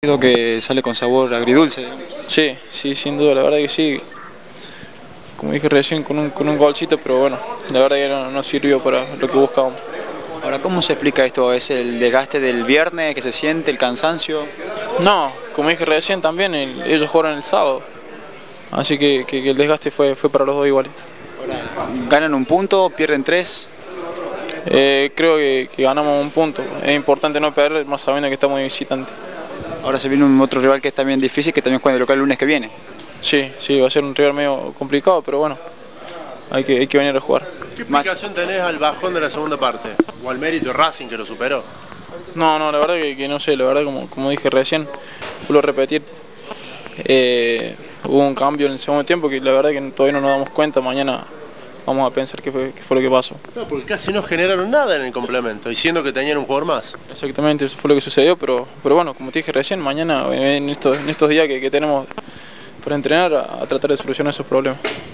Que sale con sabor agridulce. Sí, sí, sin duda, la verdad que sí. Como dije recién, con un golcito, pero bueno, la verdad que no sirvió para lo que buscábamos. Ahora, ¿cómo se explica esto? ¿Es el desgaste del viernes que se siente, el cansancio? No, como dije recién también, ellos jugaron el sábado. Así que el desgaste fue para los dos iguales. ¿Ganan un punto, pierden tres? Creo que ganamos un punto. Es importante no perder, más sabiendo que estamos de visitante. Ahora se viene un otro rival que es también difícil, que también juega de local el lunes que viene. Sí, sí, va a ser un rival medio complicado, pero bueno, hay que venir a jugar. ¿Qué explicación tenés al bajón de la segunda parte? ¿O al mérito de Racing que lo superó? No, la verdad que no sé, la verdad como dije recién, vuelvo a repetir, hubo un cambio en el segundo tiempo que la verdad que todavía no nos damos cuenta, mañana vamos a pensar qué fue lo que pasó. No, porque casi no generaron nada en el complemento, diciendo que tenían un jugador más. Exactamente, eso fue lo que sucedió, pero bueno, como te dije recién, mañana en estos días que tenemos para entrenar a tratar de solucionar esos problemas.